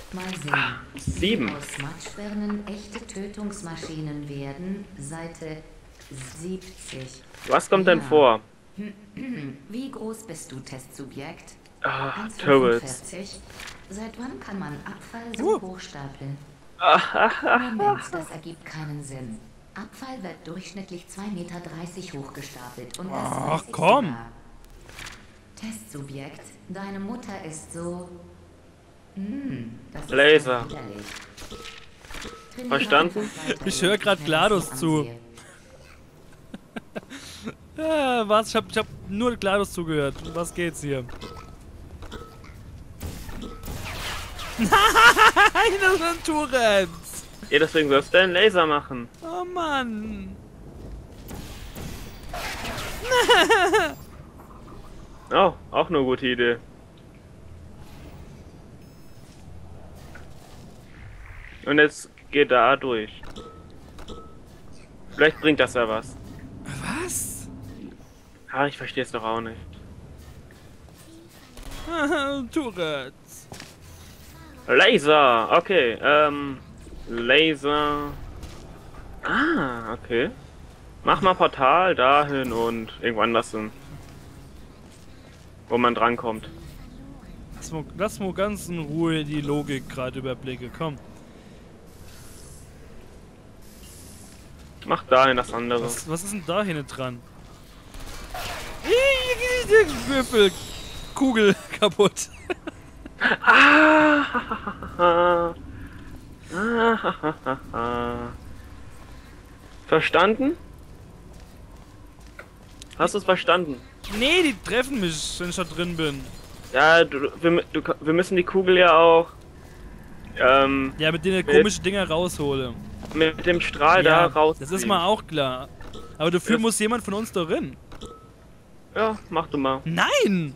Mal sehen. 7. Aus Matschbirnen echte Tötungsmaschinen werden. Seite 70. Was kommt denn vor? Wie groß bist du, Testsubjekt? Turrets. 1,45. Seit wann kann man Abfall so hochstapeln? Ah, Moment, das ergibt keinen Sinn. Abfall wird durchschnittlich 2,30 Meter hochgestapelt und das Ach, weiß ich komm. sogar. Testsubjekt, deine Mutter ist so... das ist Laser. ja widerlich. Trainiere Verstanden? einfach weiter, Ich höre gerade wenn GLaDOS ich zu. ansehe. Ja, was? Ich hab nur GLaDOS zugehört. Um was geht's hier? Nein, das sind Turrets! Ja, deswegen wirst du einen Laser machen. Oh Mann! Oh, auch eine gute Idee. Und jetzt geht da durch. Vielleicht bringt das ja was. Was? Ah, ich verstehe es doch auch nicht. Turrets. Laser, okay, Laser. Ah, okay. Mach mal Portal dahin und irgendwo anders hin. Wo man drankommt. Lass mal ganz in Ruhe die Logik gerade überblicke. Komm. Mach dahin das andere. Was ist denn da hinten dran? Würfel. Kugel kaputt. Verstanden? Hast du es verstanden? Nee, die treffen mich, wenn ich da drin bin. Ja, wir müssen die Kugel ja auch Ja, mit denen komischen Dinger raushole. mit dem Strahl da raus. Das ist mal auch klar. Aber dafür Das- muss jemand von uns da rein. Ja, mach du mal. Nein!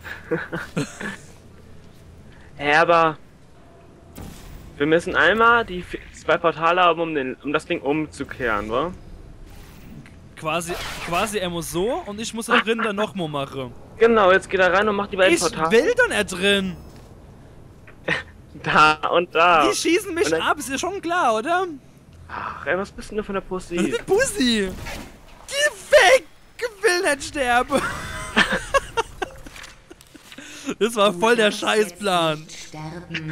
Ja, aber wir müssen einmal die 2 Portale haben, um das Ding umzukehren, wa? Quasi er muss so und ich muss da drin dann nochmal machen. Genau, jetzt geht er rein und macht die beiden Ich Portale. will doch nicht drin! Da und da. Die schießen mich Und dann- ab, ist ja schon klar, oder? Ach, ey, was bist denn du für eine Pussy? Die Pussy! Geh weg! Ich will nicht sterben! Das war voll der Scheißplan. Jetzt nicht sterben.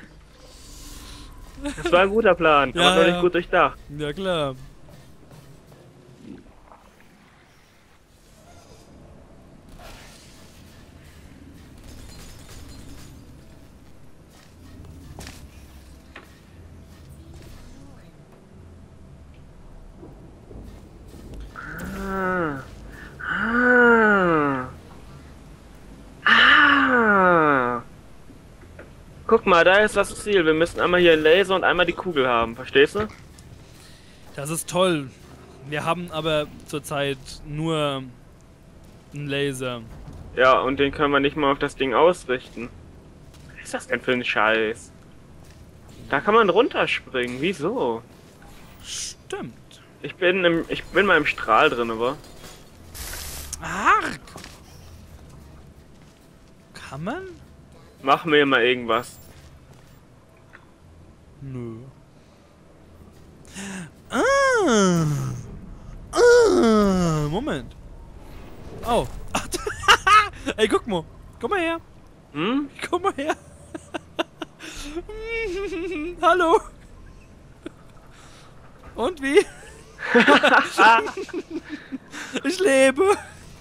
Das war ein guter Plan, Ja, aber noch ja. nicht gut durchdacht. Ja klar. Ah. Ah. Ah. Guck mal, da ist das Ziel. Wir müssen einmal hier einen Laser und einmal die Kugel haben, verstehst du? Das ist toll. Wir haben aber zurzeit nur einen Laser. Ja, und den können wir nicht mal auf das Ding ausrichten. Was ist das denn für ein Scheiß? Da kann man runterspringen, wieso? Stimmt. Ich bin mal im Strahl drin, aber. Ach! Kann man? Mach mir mal irgendwas. Nö. Ah! Ah! Moment. Oh. Ach, ey, guck mal. Komm mal her. Hm? Komm mal her. Hallo. Und wie? Ich lebe.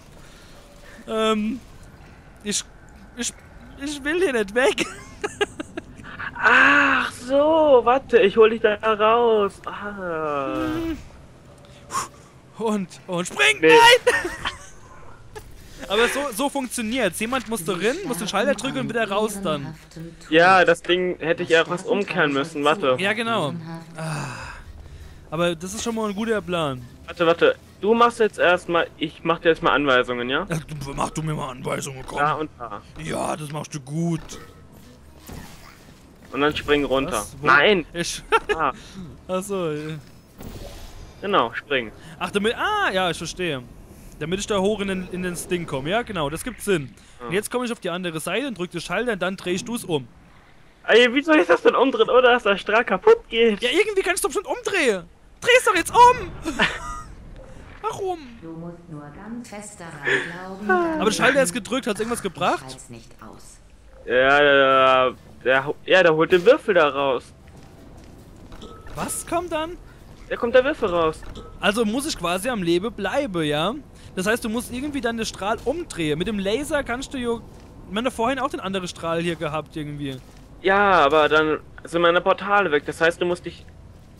Ich will hier nicht weg. Ach so, warte, ich hol dich da raus. Ah. Und spring! Nee. Nein! Aber so funktioniert's. Jemand muss da rein, muss den Schalter drücken und wieder raus dann. Ja, das Ding hätte ich ja fast umkehren müssen, warte. Ja, genau. Aber das ist schon mal ein guter Plan. Warte. Du machst jetzt erstmal, ich mach dir jetzt mal Anweisungen, ja? Mach du mir mal Anweisungen, komm. Da und da. Ja, das machst du gut. Und dann spring runter. Was? Wo? Nein! Ich. Ah, Achso. genau, spring. Ach, damit. Ah, ja, ich verstehe. Damit ich da hoch in den Ding komme. Ja, genau, das gibt Sinn. Und jetzt komme ich auf die andere Seite und drücke den Schalter und dann drehst du es um. Ey, wie soll ich das denn umdrehen, oder dass der Strahl kaputt geht? Ja, irgendwie kann ich doch bestimmt umdrehen. Dreh's doch jetzt um. Warum? Du musst nur ganz fest daran glauben. dann Aber der Schalter ist gedrückt. Hat's irgendwas gebracht? schalt's nicht aus. Ja, der holt den Würfel da raus. Was kommt dann? Da kommt der Würfel raus. Also muss ich quasi am Leben bleiben, ja? Das heißt, du musst irgendwie dann den Strahl umdrehen. Mit dem Laser kannst du ja... Ich meine, vorhin auch den anderen Strahl hier gehabt, irgendwie. Ja, aber dann sind meine Portale weg. Das heißt, du musst dich...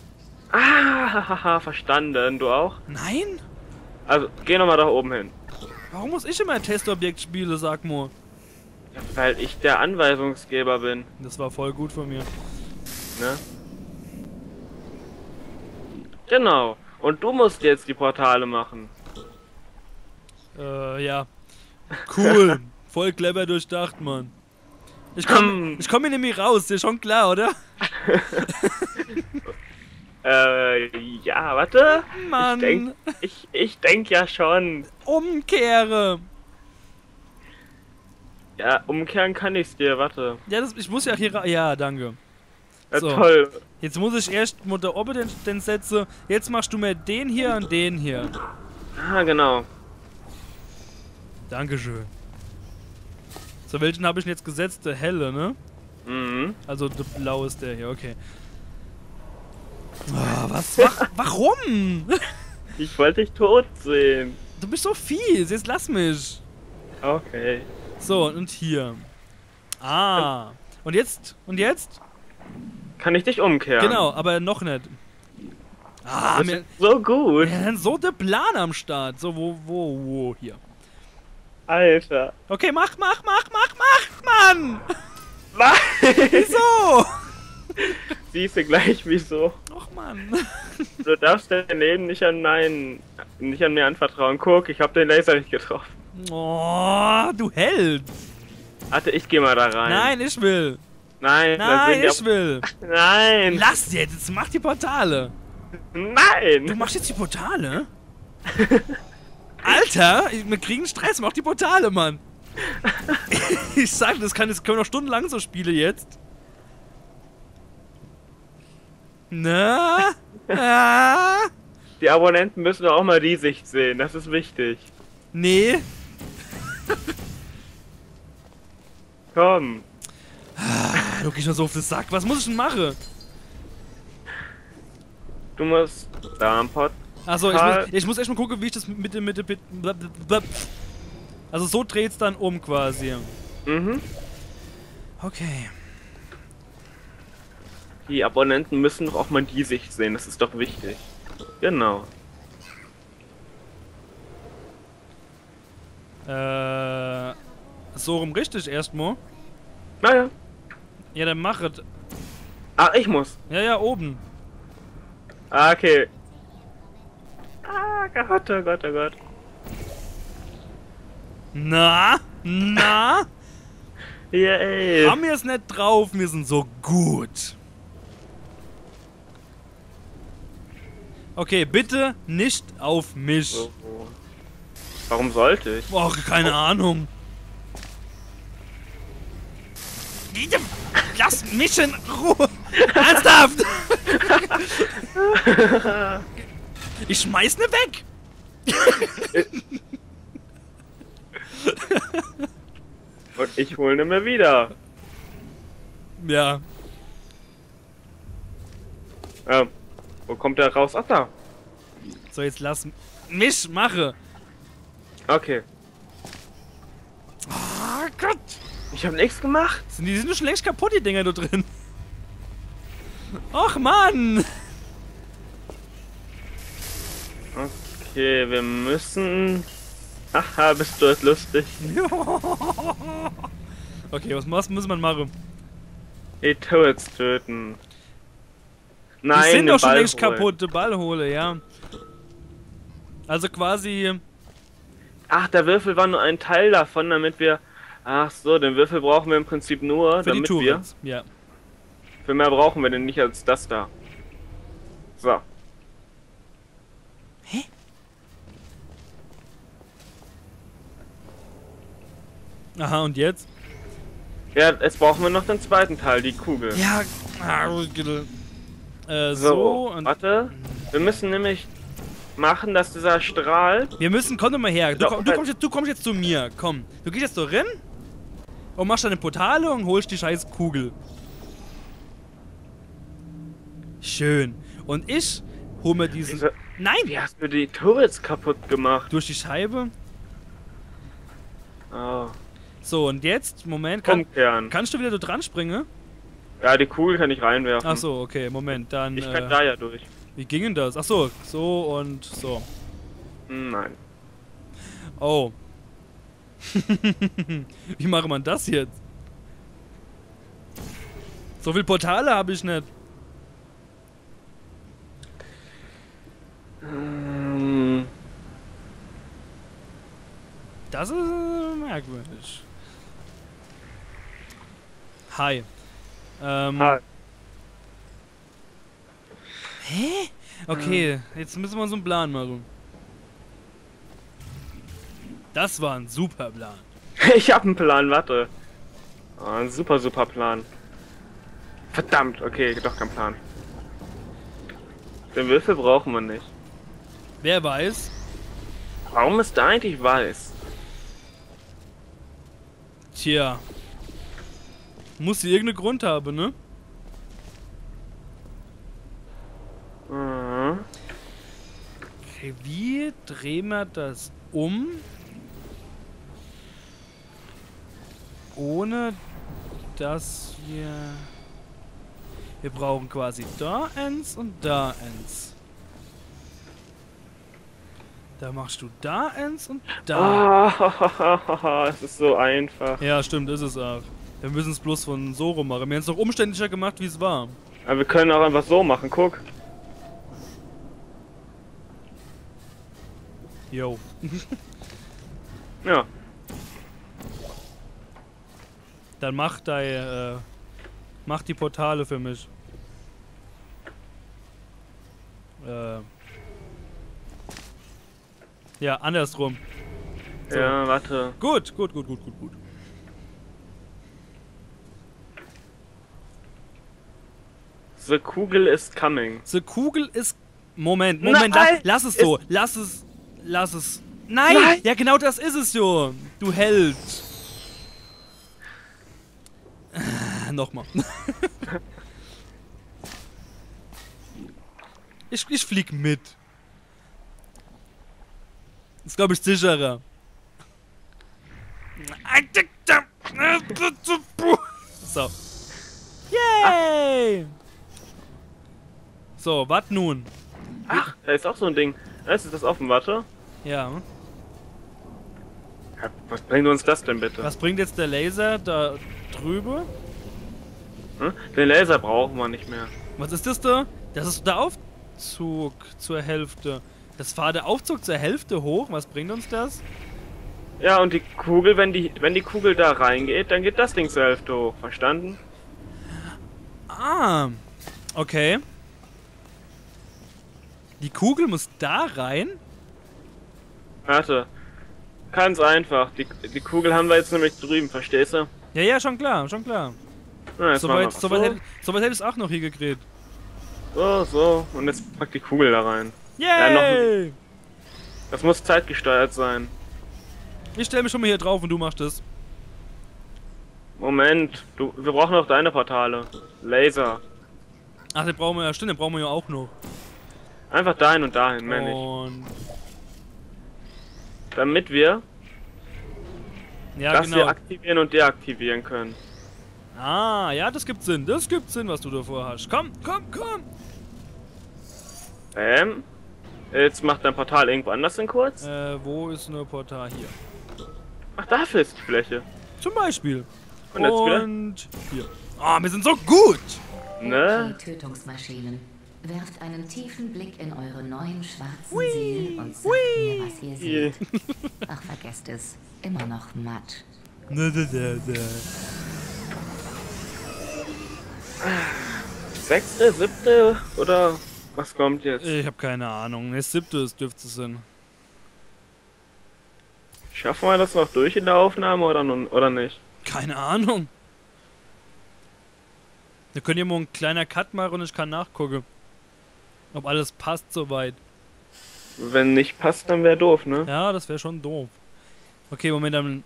Ah, verstanden. Du auch? Nein? Also, geh nochmal da oben hin. Warum muss ich immer ein Testobjekt spielen, sag mal? Ja, weil ich der Anweisungsgeber bin, Das war voll gut von mir. ne? Genau. Und du musst jetzt die Portale machen. Ja. Cool. Voll clever durchdacht, Mann. Ich komm hier nämlich raus, ist schon klar, oder? Ja, warte. Mann. Ich denk ja schon. Umkehre. Ja, umkehren kann ich's dir, warte. Ja, ich muss ja hier ja, danke. Ja, So. toll. Jetzt muss ich erst mit der Ober den setzen. Jetzt machst du mir den hier und den hier. Ah, genau. Dankeschön. So, welchen habe ich denn jetzt gesetzt? Der helle, ne? Mhm. Also der blaue ist der hier, okay. Oh, warum? Ich wollte dich tot sehen. Du bist so fies, jetzt lass mich. Okay. So, und hier. Ah. Und jetzt? Und jetzt? Kann ich dich umkehren? Genau, aber noch nicht. Ah, Das mir... ist so gut. Ja, dann so der Plan am Start. So, wo, hier. Alter. Okay, mach, Mann! Nein! Wieso? Siehst du gleich wieso. Och, Mann. Du darfst dein Leben nicht an mir anvertrauen. Guck, ich hab den Laser nicht getroffen. Oh, du Held. Warte, ich geh mal da rein. Nein, ich will. Nein, da Nein, sind ich will. Nein! Lass jetzt mach die Portale. Du Nein! machst jetzt die Portale? Alter, wir kriegen Stress, mach die Portale, Mann. Ich sag, das können wir noch stundenlang so spielen jetzt. Na? Ah? Die Abonnenten müssen doch auch mal die Sicht sehen, das ist wichtig. Nee. Komm. Du gehst mir so auf den Sack. Was muss ich denn machen? Du musst da am Pod. Achso, ich muss echt mal gucken, wie ich das mit dem... Also so dreht's dann um quasi. Mhm. Okay. Die Abonnenten müssen doch auch mal die Sicht sehen, das ist doch wichtig. Genau. So rum richtig erstmal. Naja. Ja, dann mach es. Ah, ich muss. Ja, oben. Ah, okay. Ah, Gott, oh Gott, oh Gott. Na? Yay. Haben wir es nicht drauf, wir sind so gut. Okay, bitte nicht auf mich. So. Warum sollte ich? Och, keine Ahnung. Lass mich in Ruhe. Ernsthaft. Ich schmeiß ne weg. Und ich hole ne mir wieder. Ja. Wo kommt der raus? Ach, da. So, jetzt lass mich mache. Okay. Oh Gott. Ich habe nichts gemacht. Die sind schon längst kaputt, die Dinger da drin. Och, Mann. Okay, wir müssen... Haha, bist du jetzt lustig. Okay, was muss man machen? Die Turrets töten. Nein, Die sind den doch schon Ball längst holen. kaputt, den Ball hole, ja. Also quasi... Ach, der Würfel war nur ein Teil davon, damit wir... Ach so, den Würfel brauchen wir im Prinzip nur, Für die damit wir... Turrets, ja. Für mehr brauchen wir den nicht als das da. So. Hä? Aha, und jetzt? Ja, jetzt brauchen wir noch den zweiten Teil, die Kugel. Ja, so und... Warte. Wir müssen nämlich machen, dass dieser Strahl... Wir müssen, komm doch mal her. Doch, Du kommst jetzt zu mir. Komm. Du gehst jetzt so rein und machst deine Portale und holst die scheiß Kugel. Schön. Und ich hol mir diesen... Nein! Wie hast du die Turrets kaputt gemacht? Durch die Scheibe. Oh. So, und jetzt, Moment, Umkehren. kannst du wieder so dran springen? Ja, die Kugel kann ich reinwerfen. Ach so, okay, Moment, dann... Ich kann da ja durch. Wie ging denn das? Ach so, so und so. Nein. Oh. Wie macht man das jetzt? So viel Portale habe ich nicht. Das ist merkwürdig. Hi. Hi. Hä? Okay, jetzt müssen wir uns einen Plan machen. Das war ein super Plan. Ich hab einen Plan, warte. Oh, ein super Plan. Verdammt, okay, doch kein Plan. Den Würfel brauchen wir nicht. Wer weiß? Warum ist da eigentlich weiß? Tja. Muss sie irgendeinen Grund haben, ne? Mhm. Okay, wie drehen wir das um? Ohne dass wir... Wir brauchen quasi da eins und da eins. Da machst du da eins und da. Ah, es ist so einfach. Ja, stimmt, ist es auch. Wir müssen es bloß von so rum machen. Wir haben es noch umständlicher gemacht, wie es war. Aber wir können auch einfach so machen, guck. Yo. Ja. Dann mach mach die Portale für mich. Ja, andersrum. So. Ja, warte. Gut. The Kugel is coming. The Kugel ist... Moment, Nein, lass es so. Lass es. Nein! Nein! Ja, genau das ist es jo. Du Held. Nochmal. ich flieg mit. Ist, glaube ich, sicherer. So. Yay! So, was nun? Ach, da ist auch so ein Ding. Ist das offen, warte. Ja. Ja, was bringt uns das denn bitte? Was bringt jetzt der Laser da drüber? Hm? Den Laser brauchen wir nicht mehr. Was ist das da? Das ist der Aufzug zur Hälfte. Das war der Aufzug zur Hälfte hoch. Was bringt uns das? Ja, und die Kugel, wenn die Kugel da reingeht, dann geht das Ding zur Hälfte hoch. Verstanden? Ah. Okay. Die Kugel muss da rein? Warte. Ganz einfach. Die Kugel haben wir jetzt nämlich drüben, verstehst du? Ja, schon klar. Na, jetzt machen wir Soweit so. hätte ich es auch noch hier gekriegt. So. Und jetzt packt die Kugel da rein. Yay! Ja, das muss zeitgesteuert sein. Ich stelle mich schon mal hier drauf und du machst es. Moment. Wir brauchen noch deine Portale. Laser. Ach, den brauchen wir ja. Stimmt, den brauchen wir ja auch noch. Einfach dahin und dahin, mehr nicht. Und... Damit wir Ja, das genau. hier aktivieren und deaktivieren können. Ah, ja, das gibt Sinn. Das gibt Sinn, was du davor hast. Komm! Jetzt macht dein Portal irgendwo anders in kurz. Wo ist eine Portal? Hier. Ach, dafür ist die Fläche. Zum Beispiel. Und jetzt wieder? Und hier. Ah, wir sind so gut! Ne? Okay, Tötungsmaschinen. Werft einen tiefen Blick in eure neuen schwarzen Hui, Seelen und sagt hui. mir, was ihr seht. Ach, vergesst es. Immer noch Matsch. Sechste, siebte oder was kommt jetzt? Ich habe keine Ahnung. Das siebte dürfte es sein. Schaffen wir das noch durch in der Aufnahme oder nicht? Keine Ahnung. Wir können hier mal ein kleiner Cut machen und ich kann nachgucken. Ob alles passt soweit. Wenn nicht passt, dann wäre doof, ne? Ja, das wäre schon doof. Okay, Moment, dann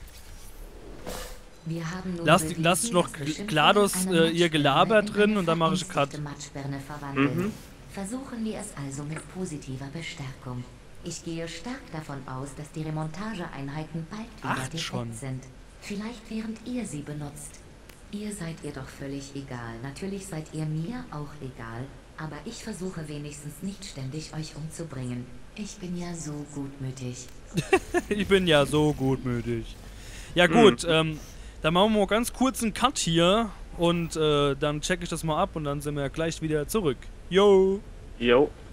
Wir haben nun lasst bewiesen, noch dass Beschimpfungen GLaDOS eine ihr Matschbirne Gelaber in drin eine und dann mache ich Cut. verängstigte Matschbirne verwandeln. Mhm. Versuchen wir es also mit positiver Bestärkung. Ich gehe stark davon aus, dass die Remontageeinheiten bald wieder Acht schon. defekt sind. Vielleicht während ihr sie benutzt. Ihr seid ihr doch völlig egal. Natürlich seid ihr mir auch egal. Aber ich versuche wenigstens nicht ständig euch umzubringen. Ich bin ja so gutmütig. Ich bin ja so gutmütig. Ja gut, dann machen wir mal ganz kurz einen Cut hier und dann check ich das mal ab und dann sind wir gleich wieder zurück. Yo! Jo.